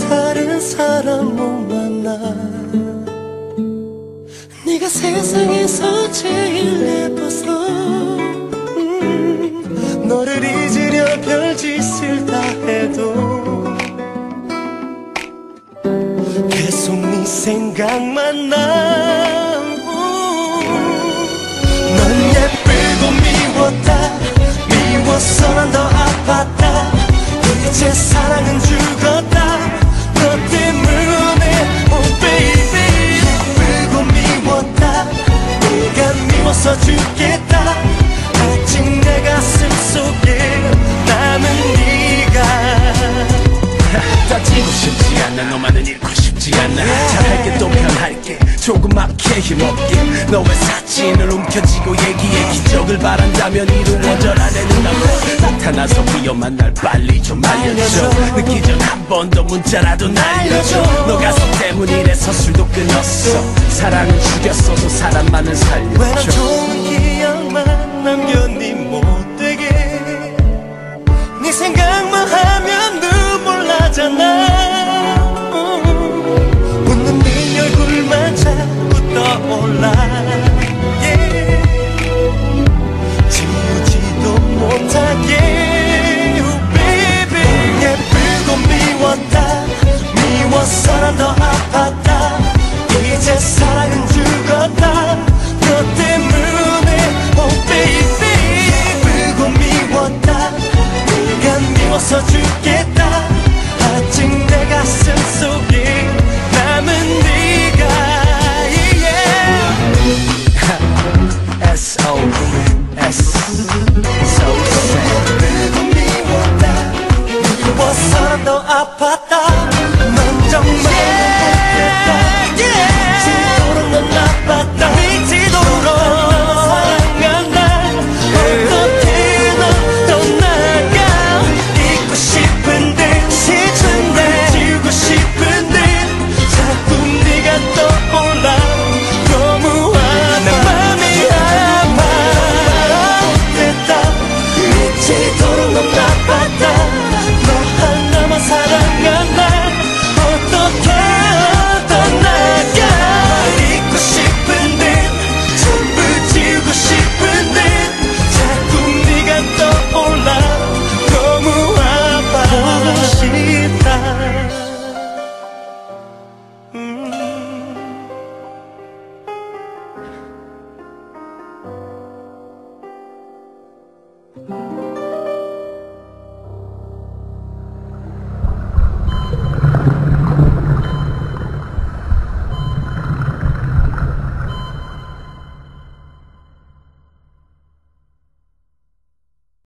다른 사람 못 만나. 네가 세상에서 제일 예뻐서 너를 잊으려 별짓을 다 해도 계속 네 생각만 나. 넌 예쁘고 미웠다. 미워서 난 더 아팠다. 이제 사랑은 죽었다. 너 때문에 oh baby. 예쁘고 미웠다. 네가 미워서 죽겠다. 아직 내 가슴 속에 남은 네가. 따지고 싶지 않아. 너만은 잃고 싶지 않아. 잘할게 또 변할게 조그맣게 힘없게. 너의 사진을 움켜쥐고 얘기해. 기적을 바란다면 이루어져라 내 눈앞에 나타나서 위험한 날 빨리 좀 알려줘. 늦기 전 한 번 더 문자라도 날려줘. 너 가서 때문이래서 술도 끊었어. 사랑은 죽였어도 사람만은 살려줘. 왜 난 좋은 기억만 남겨 네 못되게. 네 생각만 하면